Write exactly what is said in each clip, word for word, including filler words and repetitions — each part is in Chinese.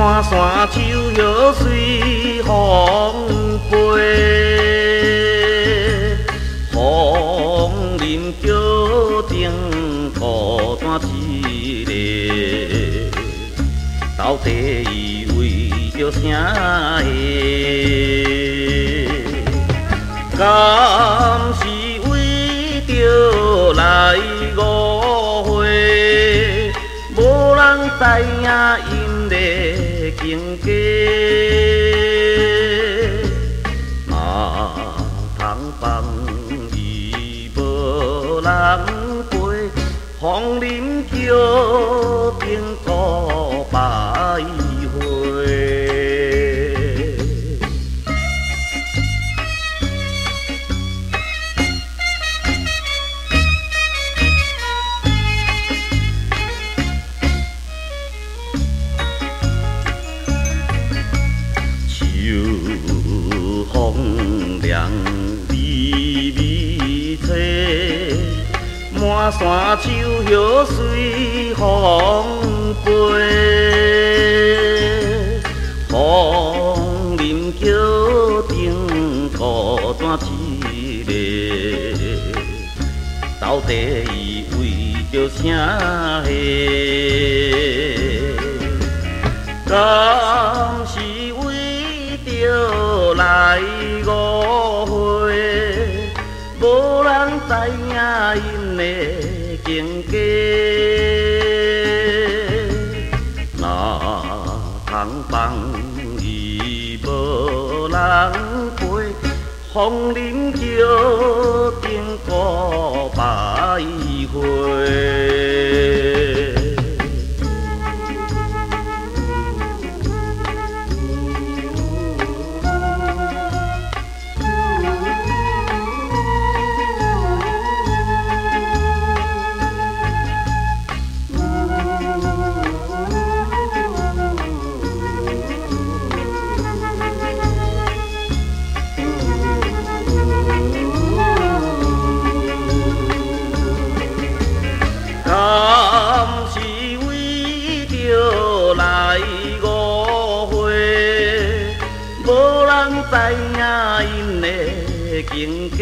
满山秋叶随风飞，枫林桥顶孤单一个，到底伊为着啥个？敢是为着来误会？无人知影因的情家，哪通放伊无人陪？枫林桥顶孤白花。秋风凉，微微吹，满山秋叶随风飞。枫林桥顶孤单一个，到底伊为着啥个？敢是为着来误会？无人知影因的情家，哪通放伊无人陪？枫林桥顶孤白花。敢是为着来误会？无人知影因的情家，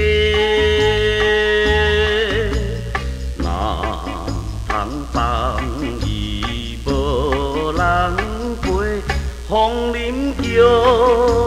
哪通放伊无人陪？枫林桥